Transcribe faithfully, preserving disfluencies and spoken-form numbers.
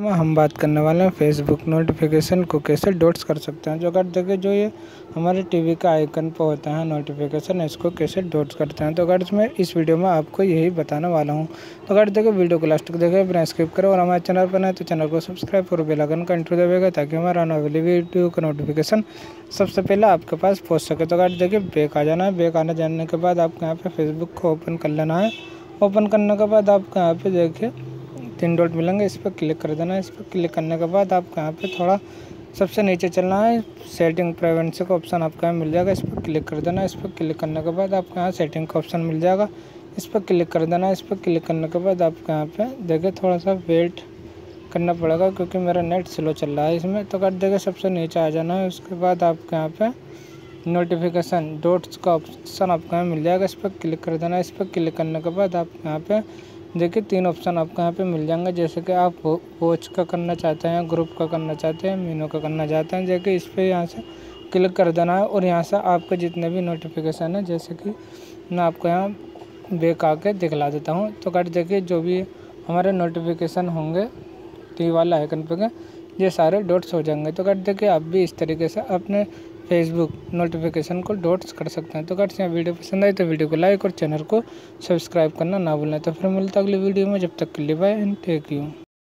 में हम बात करने वाले हैं फेसबुक नोटिफिकेशन को कैसे डॉट्स कर सकते हैं। जो अगर देखिए जो ये हमारे टीवी का आइकन पर होता है नोटिफिकेशन, इसको कैसे डॉट्स करते हैं। तो अगर मैं इस वीडियो में आपको यही बताने वाला हूं। तो अगर देखिए वीडियो को लास्ट तक देखें, बिना स्किप करें और हमारे चैनल पर नए तो चैनल को सब्सक्राइब और बेल आइकन का इंट्रो देगा ताकि हमारा आने वाली वीडियो का नोटिफिकेशन सबसे पहले आपके पास पहुँच सके। तो अगर देखिए बैक आ जाना है। बैक आने जाने के बाद आपको यहाँ पर फेसबुक को ओपन कर लेना है। ओपन करने के बाद आपको यहाँ पे देखिए तीन डॉट मिलेंगे, इस पर क्लिक कर देना है। इस पर क्लिक करने के बाद आपको यहाँ पे थोड़ा सबसे नीचे चलना है। सेटिंग प्राइवेसी का ऑप्शन आपको यहाँ मिल जाएगा, इस पर क्लिक कर देना है। इस पर क्लिक करने के बाद आपको यहाँ सेटिंग का ऑप्शन मिल जाएगा, इस पर क्लिक कर देना है। इस पर क्लिक करने के बाद आपको यहाँ पे देखिए थोड़ा सा वेट करना पड़ेगा क्योंकि मेरा नेट स्लो चल रहा है इसमें। तो कर देखिए सबसे नीचे आ जाना है। उसके बाद आपको यहाँ पे नोटिफिकेशन डॉट्स का ऑप्शन आपको यहाँ मिल जाएगा, इस पर क्लिक कर देना है। इस पर क्लिक करने के बाद आपको यहाँ पे देखिए तीन ऑप्शन आपको यहाँ पे मिल जाएंगे, जैसे कि आप वॉच का करना चाहते हैं, ग्रुप का करना चाहते हैं, मीनू का करना चाहते हैं। जैसे इस पर यहाँ से क्लिक कर देना है और यहाँ से आपके जितने भी नोटिफिकेशन है, जैसे कि मैं आपको यहाँ बैक आके दिखला देता हूँ। तो कर देखिए जो भी हमारे नोटिफिकेशन होंगे टी वाला आइकन पे, ये सारे डॉट्स हो जाएंगे। तो कर देखिए आप भी इस तरीके से अपने फेसबुक नोटिफिकेशन को डॉट्स कर सकते हैं। तो अगर यहाँ वीडियो पसंद आई तो वीडियो को लाइक और चैनल को सब्सक्राइब करना ना भूलें। तो फिर मिलता है अगली वीडियो में, जब तक के लिए बाय एंड टेक यू।